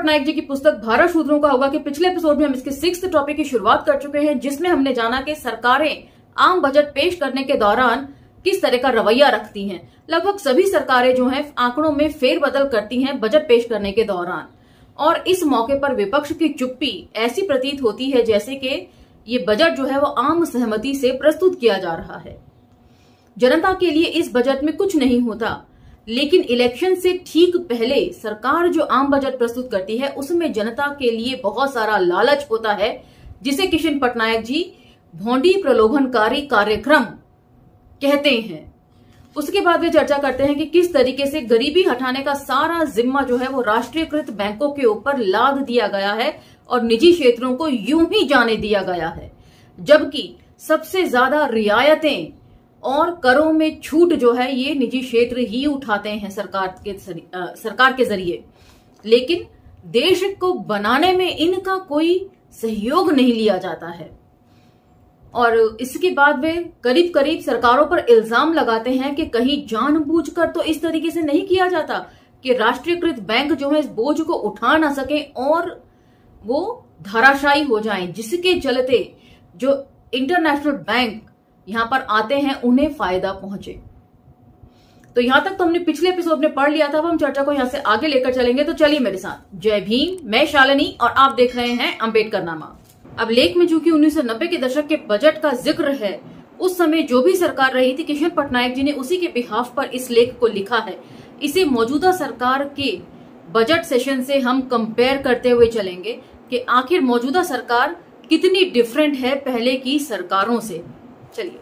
पटनायक जी की पुस्तक भारत शूद्रों का होगा कि पिछले एपिसोड में हम इसके 6th टॉपिक की शुरुआत कर चुके हैं, जिसमें हमने जाना कि सरकारें आम बजट पेश करने के दौरान किस तरह का रवैया रखती हैं। लगभग सभी सरकारें जो हैं आंकड़ों में फेरबदल करती हैं बजट पेश करने के दौरान, और इस मौके पर विपक्ष की चुप्पी ऐसी प्रतीत होती है जैसे कि ये बजट जो है वो आम सहमति से प्रस्तुत किया जा रहा है। जनता के लिए इस बजट में कुछ नहीं होता, लेकिन इलेक्शन से ठीक पहले सरकार जो आम बजट प्रस्तुत करती है उसमें जनता के लिए बहुत सारा लालच होता है, जिसे किशन पटनायक जी भोंडी प्रलोभनकारी कार्यक्रम कहते हैं। उसके बाद वे चर्चा करते हैं कि किस तरीके से गरीबी हटाने का सारा जिम्मा जो है वो राष्ट्रीयकृत बैंकों के ऊपर लाद दिया गया है और निजी क्षेत्रों को यूं ही जाने दिया गया है, जबकि सबसे ज्यादा रियायतें और करों में छूट जो है ये निजी क्षेत्र ही उठाते हैं सरकार के जरिए, लेकिन देश को बनाने में इनका कोई सहयोग नहीं लिया जाता है। और इसके बाद वे करीब करीब सरकारों पर इल्जाम लगाते हैं कि कहीं जानबूझकर तो इस तरीके से नहीं किया जाता कि राष्ट्रीयकृत बैंक जो है इस बोझ को उठा ना सके और वो धराशायी हो जाएं, जिसके चलते जो इंटरनेशनल बैंक यहां पर आते हैं उन्हें फायदा पहुंचे। तो यहां तक तो हमने पिछले एपिसोड में पढ़ लिया था, अब हम चर्चा को यहां से आगे लेकर चलेंगे। तो चलिए मेरे साथ। जय भीम, मैं शालिनी और आप देख रहे हैं अंबेडकर नामा। अब लेख में चूंकि 1990 के दशक के बजट का जिक्र है, उस समय जो भी सरकार रही थी किशन पटनायक जी ने उसी के बिहाफ पर इस लेख को लिखा है। इसे मौजूदा सरकार के बजट सेशन से हम कंपेयर करते हुए चलेंगे कि आखिर मौजूदा सरकार कितनी डिफरेंट है पहले की सरकारों से। चलिए,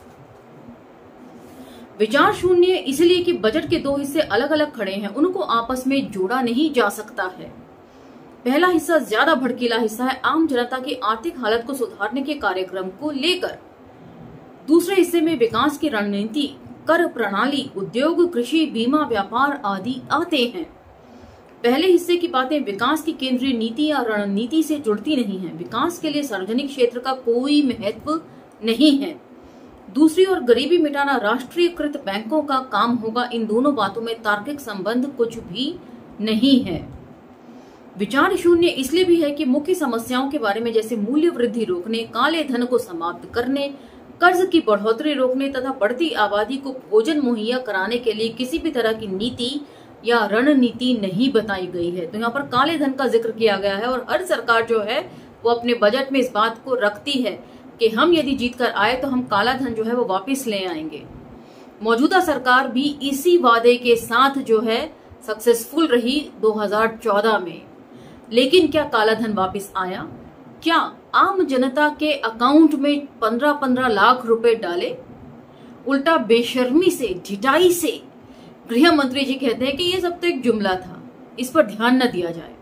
विचार शून्य इसलिए कि बजट के दो हिस्से अलग अलग खड़े हैं, उनको आपस में जोड़ा नहीं जा सकता है। पहला हिस्सा ज्यादा भड़कीला हिस्सा है आम जनता की आर्थिक हालत को सुधारने के कार्यक्रम को लेकर। दूसरे हिस्से में विकास की रणनीति, कर प्रणाली, उद्योग, कृषि, बीमा, व्यापार आदि आते हैं। पहले हिस्से की बातें विकास की केंद्रीय नीति या रणनीति से जुड़ती नहीं है। विकास के लिए सार्वजनिक क्षेत्र का कोई महत्व नहीं है। दूसरी ओर गरीबी मिटाना राष्ट्रीयकृत बैंकों का काम होगा। इन दोनों बातों में तार्किक संबंध कुछ भी नहीं है। विचार शून्य इसलिए भी है कि मुख्य समस्याओं के बारे में जैसे मूल्य वृद्धि रोकने, काले धन को समाप्त करने, कर्ज की बढ़ोतरी रोकने तथा बढ़ती आबादी को भोजन मुहैया कराने के लिए किसी भी तरह की नीति या रणनीति नहीं बताई गई है। तो यहाँ पर काले धन का जिक्र किया गया है और हर सरकार जो है वो अपने बजट में इस बात को रखती है कि हम यदि जीत कर आए तो हम काला धन जो है वो वापस ले आएंगे। मौजूदा सरकार भी इसी वादे के साथ जो है सक्सेसफुल रही 2014 में, लेकिन क्या काला धन वापस आया? क्या आम जनता के अकाउंट में 15-15 लाख रुपए डाले? उल्टा बेशर्मी से, ढिठाई से गृह मंत्री जी कहते हैं कि ये सब तो एक जुमला था, इस पर ध्यान न दिया जाए।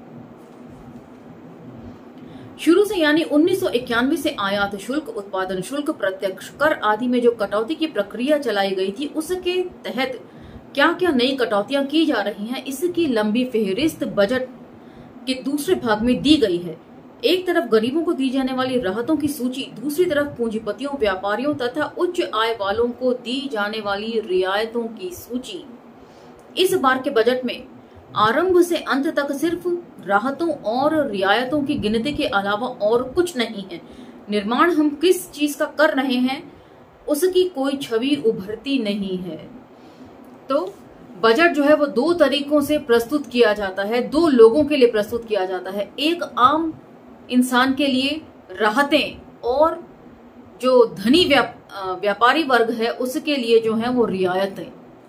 शुरू से यानी 1991 से आयात शुल्क, उत्पादन शुल्क, प्रत्यक्ष कर आदि में जो कटौती की प्रक्रिया चलाई गई थी, उसके तहत क्या क्या नई कटौतियां की जा रही हैं, इसकी लंबी फेहरिस्त बजट के दूसरे भाग में दी गई है। एक तरफ गरीबों को दी जाने वाली राहतों की सूची, दूसरी तरफ पूंजीपतियों, व्यापारियों तथा उच्च आय वालों को दी जाने वाली रियायतों की सूची। इस बार के बजट में आरंभ से अंत तक सिर्फ राहतों और रियायतों की गिनती के अलावा और कुछ नहीं है। निर्माण हम किस चीज का कर रहे हैं उसकी कोई छवि उभरती नहीं है। तो बजट जो है वो दो तरीकों से प्रस्तुत किया जाता है, दो लोगों के लिए प्रस्तुत किया जाता है। एक आम इंसान के लिए राहतें और जो धनी व्यापारी वर्ग है उसके लिए जो है वो रियायतें।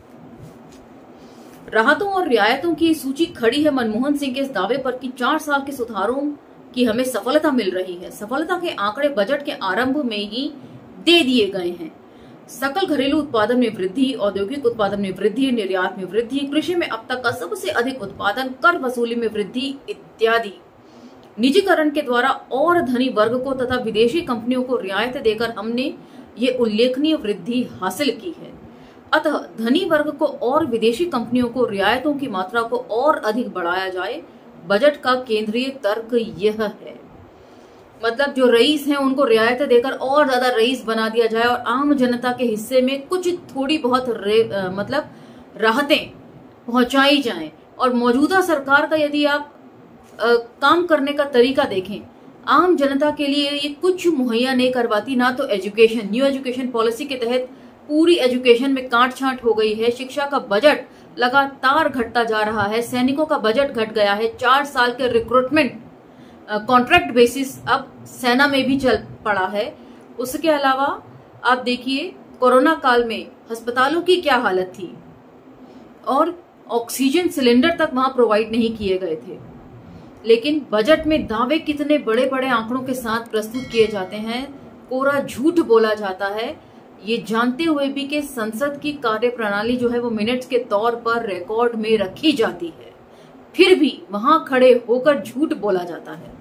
राहतों और रियायतों की सूची खड़ी है मनमोहन सिंह के इस दावे पर कि 4 साल के सुधारों की हमें सफलता मिल रही है। सफलता के आंकड़े बजट के आरंभ में ही दे दिए गए हैं। सकल घरेलू उत्पादन में वृद्धि, औद्योगिक उत्पादन में वृद्धि, निर्यात में वृद्धि, कृषि में अब तक का सबसे अधिक उत्पादन, कर वसूली में वृद्धि इत्यादि। निजीकरण के द्वारा और धनी वर्ग को तथा विदेशी कंपनियों को रियायत देकर हमने ये उल्लेखनीय वृद्धि हासिल की है। अतः धनी वर्ग को और विदेशी कंपनियों को रियायतों की मात्रा को और अधिक बढ़ाया जाए, बजट का केंद्रीय तर्क यह है। मतलब जो रईस हैं उनको रियायतें देकर और ज्यादा रईस बना दिया जाए और आम जनता के हिस्से में कुछ थोड़ी बहुत मतलब राहतें पहुंचाई जाएं। और मौजूदा सरकार का यदि आप काम करने का तरीका देखें, आम जनता के लिए ये कुछ मुहैया नहीं करवाती। ना तो एजुकेशन, न्यू एजुकेशन पॉलिसी के तहत पूरी एजुकेशन में काट छांट हो गई है। शिक्षा का बजट लगातार घटता जा रहा है। सैनिकों का बजट घट गया है। 4 साल के रिक्रूटमेंट कॉन्ट्रैक्ट बेसिस अब सेना में भी चल पड़ा है। उसके अलावा आप देखिए, कोरोना काल में अस्पतालों की क्या हालत थी और ऑक्सीजन सिलेंडर तक वहां प्रोवाइड नहीं किए गए थे। लेकिन बजट में दावे कितने बड़े बड़े आंकड़ों के साथ प्रस्तुत किए जाते हैं, कोरा झूठ बोला जाता है, ये जानते हुए भी कि संसद की कार्यप्रणाली जो है वो मिनट्स के तौर पर रिकॉर्ड में रखी जाती है, फिर भी वहां खड़े होकर झूठ बोला जाता है।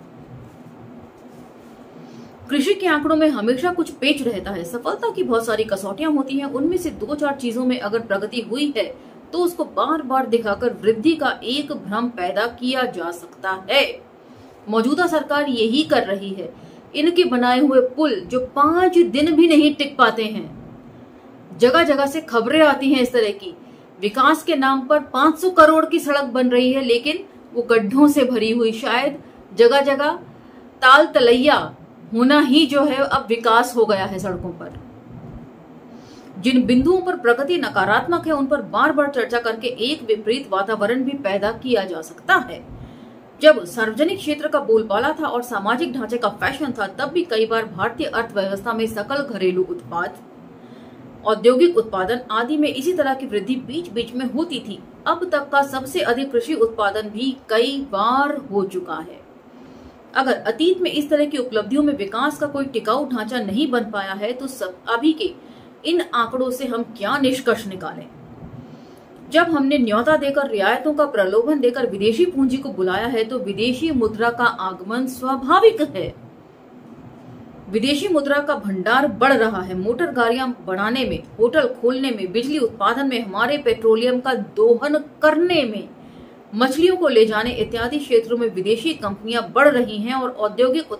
कृषि के आंकड़ों में हमेशा कुछ पेच रहता है। सफलता की बहुत सारी कसौटियां होती हैं, उनमें से 2-4 चीजों में अगर प्रगति हुई है तो उसको बार बार दिखाकर वृद्धि का एक भ्रम पैदा किया जा सकता है। मौजूदा सरकार यही कर रही है। इनके बनाए हुए पुल जो 5 दिन भी नहीं टिक पाते हैं, जगह जगह से खबरें आती हैं इस तरह की, विकास के नाम पर 500 करोड़ की सड़क बन रही है लेकिन वो गड्ढों से भरी हुई। शायद जगह जगह ताल तलैया होना ही जो है अब विकास हो गया है सड़कों पर। जिन बिंदुओं पर प्रगति नकारात्मक है उन पर बार बार चर्चा करके एक विपरीत वातावरण भी पैदा किया जा सकता है। जब सार्वजनिक क्षेत्र का बोलबाला था और सामाजिक ढांचे का फैशन था, तब भी कई बार भारतीय अर्थव्यवस्था में सकल घरेलू उत्पाद, औद्योगिक उत्पादन आदि में इसी तरह की वृद्धि बीच बीच में होती थी। अब तक का सबसे अधिक कृषि उत्पादन भी कई बार हो चुका है। अगर अतीत में इस तरह की उपलब्धियों में विकास का कोई टिकाऊ ढांचा नहीं बन पाया है तो अभी के इन आंकड़ों से हम क्या निष्कर्ष निकालें? जब हमने न्योता देकर, रियायतों का प्रलोभन देकर विदेशी पूंजी को बुलाया है तो विदेशी मुद्रा का आगमन स्वाभाविक है। विदेशी मुद्रा का भंडार बढ़ रहा है। मोटर गाड़ियां बनाने में, होटल खोलने में, बिजली उत्पादन में, हमारे पेट्रोलियम का दोहन करने में, मछलियों को ले जाने इत्यादि क्षेत्रों में विदेशी कंपनियां बढ़ रही हैं और औद्योगिक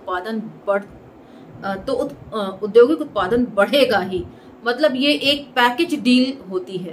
उत्पादन बढ़ेगा ही। मतलब ये एक पैकेज डील होती है।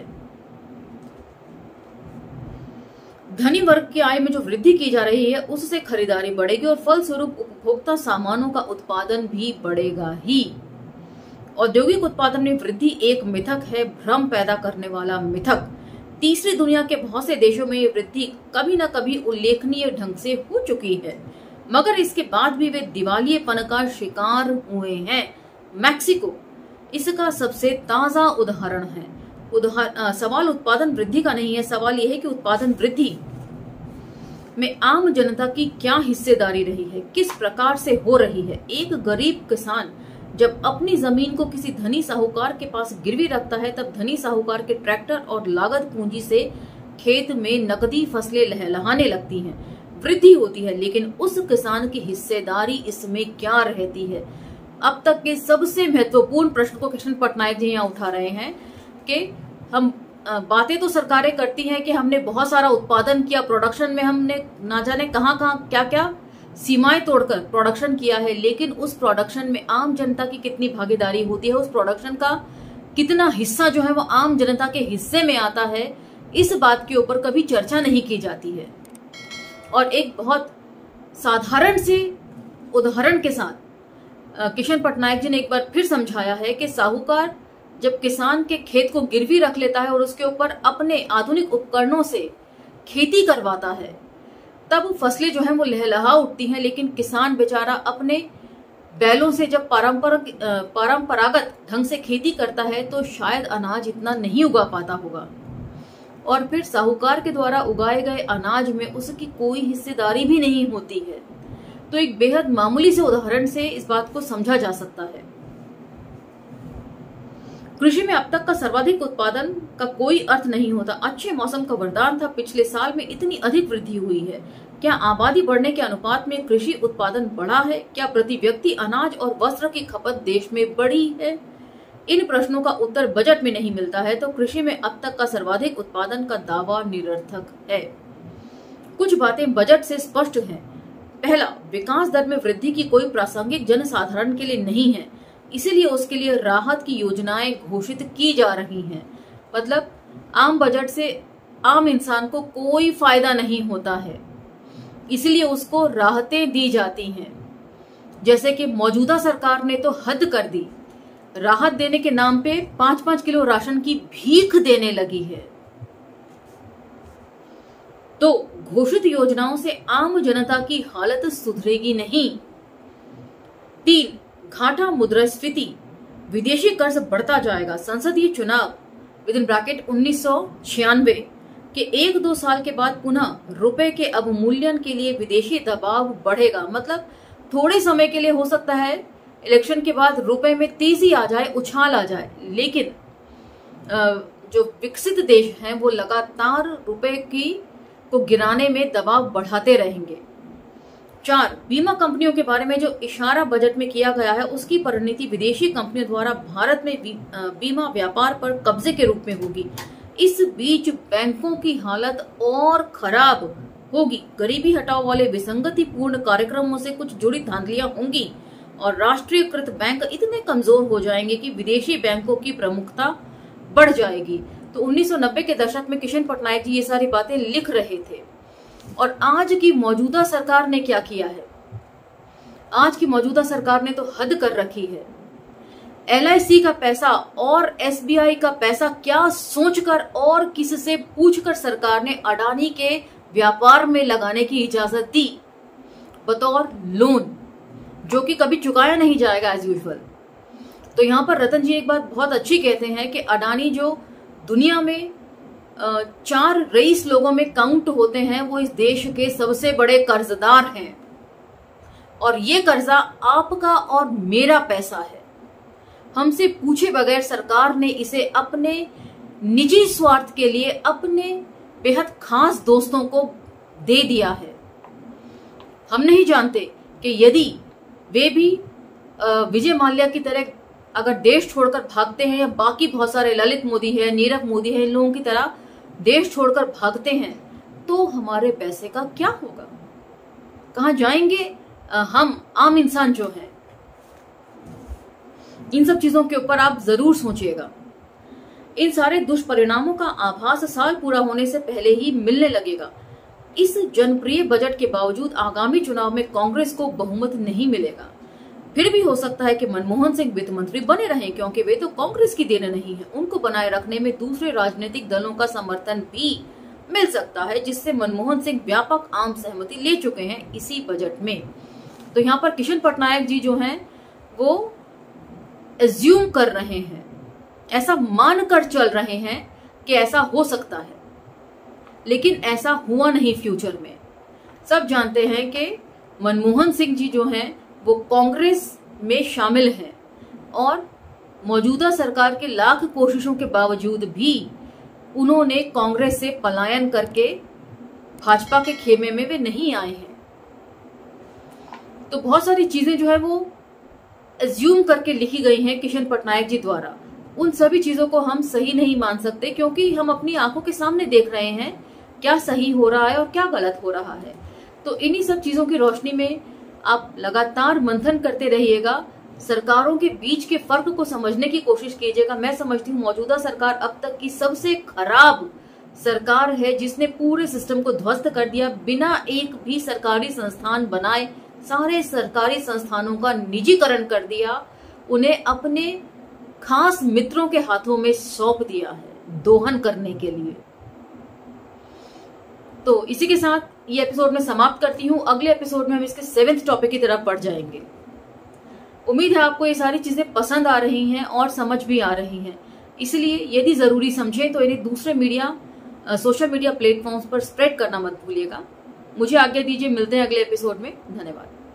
धनी वर्ग की आय में जो वृद्धि की जा रही है उससे खरीदारी बढ़ेगी और फलस्वरूप उपभोक्ता सामानों का उत्पादन भी बढ़ेगा ही। औद्योगिक उत्पादन में वृद्धि एक मिथक है, भ्रम पैदा करने वाला मिथक। तीसरी दुनिया के बहुत से देशों में ये वृद्धि कभी न कभी उल्लेखनीय ढंग से हो चुकी है, मगर इसके बाद भी वे दिवालियेपन का शिकार हुए हैं। मैक्सिको इसका सबसे ताजा उदाहरण है। सवाल उत्पादन वृद्धि का नहीं है, सवाल यह है कि उत्पादन वृद्धि में आम जनता की क्या हिस्सेदारी रही है, किस प्रकार से हो रही है। एक गरीब किसान जब अपनी जमीन को किसी धनी साहूकार के पास गिरवी रखता है तब धनी साहूकार के ट्रैक्टर और लागत पूंजी से खेत में नकदी फसलें लहलहाने लगती हैं, वृद्धि होती है, लेकिन उस किसान की हिस्सेदारी इसमें क्या रहती है? अब तक के सबसे महत्वपूर्ण प्रश्न को कृष्ण पटनायक जी यहाँ उठा रहे हैं कि हम बातें तो सरकारें करती हैं कि हमने बहुत सारा उत्पादन किया, प्रोडक्शन में हमने ना जाने कहाँ क्या क्या सीमाएं तोड़कर प्रोडक्शन किया है, लेकिन उस प्रोडक्शन में आम जनता की कितनी भागीदारी होती है, उस प्रोडक्शन का कितना हिस्सा जो है वो आम जनता के हिस्से में आता है, इस बात के ऊपर कभी चर्चा नहीं की जाती है। और एक बहुत साधारण से उदाहरण के साथ किशन पटनायक जी ने एक बार फिर समझाया है कि साहूकार जब किसान के खेत को गिरवी रख लेता है और उसके ऊपर अपने आधुनिक उपकरणों से खेती करवाता है, तब फसलें जो हैं वो लहलहा उठती हैं, लेकिन किसान बेचारा अपने बैलों से जब परंपरागत ढंग से खेती करता है तो शायद अनाज इतना नहीं उगा पाता होगा, और फिर साहूकार के द्वारा उगाए गए अनाज में उसकी कोई हिस्सेदारी भी नहीं होती है। तो एक बेहद मामूली से उदाहरण से इस बात को समझा जा सकता है। कृषि में अब तक का सर्वाधिक उत्पादन का कोई अर्थ नहीं होता। अच्छे मौसम का वरदान था, पिछले साल में इतनी अधिक वृद्धि हुई है। क्या आबादी बढ़ने के अनुपात में कृषि उत्पादन बढ़ा है? क्या प्रति व्यक्ति अनाज और वस्त्र की खपत देश में बढ़ी है? इन प्रश्नों का उत्तर बजट में नहीं मिलता है, तो कृषि में अब तक का सर्वाधिक उत्पादन का दावा निरर्थक है। कुछ बातें बजट से स्पष्ट हैं। पहला, विकास दर में वृद्धि की कोई प्रासंगिक जनसाधारण के लिए नहीं है, इसीलिए उसके लिए राहत की योजनाएं घोषित की जा रही हैं। मतलब आम बजट से आम इंसान को कोई फायदा नहीं होता है। इसलिए उसको राहतें दी जाती हैं। जैसे कि मौजूदा सरकार ने तो हद कर दी, राहत देने के नाम पे 5-5 किलो राशन की भीख देने लगी है। तो घोषित योजनाओं से आम जनता की हालत सुधरेगी नहीं। 3, घाटा मुद्रास्फीति, विदेशी कर्ज बढ़ता जाएगा। संसदीय चुनाव (1996) के 1-2 साल के बाद पुनः रुपए के अवमूल्यन के लिए विदेशी दबाव बढ़ेगा। मतलब थोड़े समय के लिए हो सकता है इलेक्शन के बाद रुपए में तेजी आ जाए, उछाल आ जाए, लेकिन जो विकसित देश हैं वो लगातार रुपए को गिराने में दबाव बढ़ाते रहेंगे। 4, बीमा कंपनियों के बारे में जो इशारा बजट में किया गया है उसकी परिणति विदेशी कंपनियों द्वारा भारत में बीमा व्यापार पर कब्जे के रूप में होगी। इस बीच बैंकों की हालत और खराब होगी। गरीबी हटाओ वाले विसंगतिपूर्ण कार्यक्रमों से कुछ जुड़ी धांधलियां होंगी और राष्ट्रीयकृत बैंक इतने कमजोर हो जाएंगे कि विदेशी बैंकों की प्रमुखता बढ़ जाएगी। तो 1990 के दशक में किशन पटनायक जी ये सारी बातें लिख रहे थे। और आज की मौजूदा सरकार ने क्या किया है? आज की मौजूदा सरकार ने तो हद कर रखी है। LIC का पैसा और SBI का पैसा क्या सोचकर और किससे पूछकर सरकार ने अडानी के व्यापार में लगाने की इजाजत दी बतौर लोन, जो कि कभी चुकाया नहीं जाएगा एज यूजुअल। तो यहाँ पर रतन जी एक बात बहुत अच्छी कहते हैं कि अडानी जो दुनिया में 4 रईस लोगों में काउंट होते हैं, वो इस देश के सबसे बड़े कर्जदार हैं और ये कर्जा आपका और मेरा पैसा है। हमसे पूछे बगैर सरकार ने इसे अपने निजी स्वार्थ के लिए अपने बेहद खास दोस्तों को दे दिया है। हम नहीं जानते कि यदि वे भी विजय माल्या की तरह अगर देश छोड़कर भागते हैं, या बाकी बहुत सारे ललित मोदी है, नीरव मोदी है, इन लोगों की तरह देश छोड़कर भागते हैं, तो हमारे पैसे का क्या होगा? कहां जाएंगे हम आम इंसान जो हैं? इन सब चीजों के ऊपर आप जरूर सोचिएगा। इन सारे दुष्परिणामों का आभास साल पूरा होने से पहले ही मिलने लगेगा। इस जनप्रिय बजट के बावजूद आगामी चुनाव में कांग्रेस को बहुमत नहीं मिलेगा। फिर भी हो सकता है कि मनमोहन सिंह वित्त मंत्री बने रहें, क्योंकि वे तो कांग्रेस की देन नहीं है। उनको बनाए रखने में दूसरे राजनीतिक दलों का समर्थन भी मिल सकता है, जिससे मनमोहन सिंह व्यापक आम सहमति ले चुके हैं इसी बजट में। तो यहाँ पर किशन पटनायक जी जो हैं वो एज्यूम कर रहे हैं, ऐसा मानकर चल रहे हैं कि ऐसा हो सकता है, लेकिन ऐसा हुआ नहीं फ्यूचर में। सब जानते हैं कि मनमोहन सिंह जी जो हैं वो कांग्रेस में शामिल हैं और मौजूदा सरकार के लाख कोशिशों के बावजूद भी उन्होंने कांग्रेस से पलायन करके भाजपा के खेमे में वे नहीं आए हैं। तो बहुत सारी चीजें जो है वो एज्यूम करके लिखी गई हैं किशन पटनायक जी द्वारा। उन सभी चीजों को हम सही नहीं मान सकते, क्योंकि हम अपनी आंखों के सामने देख रहे हैं क्या सही हो रहा है और क्या गलत हो रहा है। तो इन्हीं सब चीजों की रोशनी में आप लगातार मंथन करते रहिएगा, सरकारों के बीच के फर्क को समझने की कोशिश कीजिएगा। मैं समझती हूँ मौजूदा सरकार अब तक की सबसे खराब सरकार है, जिसने पूरे सिस्टम को ध्वस्त कर दिया। बिना एक भी सरकारी संस्थान बनाए सारे सरकारी संस्थानों का निजीकरण कर दिया, उन्हें अपने खास मित्रों के हाथों में सौंप दिया है दोहन करने के लिए। तो इसी के साथ ये एपिसोड में समाप्त करती हूँ। अगले एपिसोड में हम इसके 7th टॉपिक की तरफ बढ़ जाएंगे। उम्मीद है आपको ये सारी चीजें पसंद आ रही हैं और समझ भी आ रही हैं। इसलिए यदि जरूरी समझें तो इन्हें दूसरे सोशल मीडिया प्लेटफॉर्म्स पर स्प्रेड करना मत भूलिएगा। मुझे आज्ञा दीजिए, मिलते हैं अगले एपिसोड में। धन्यवाद।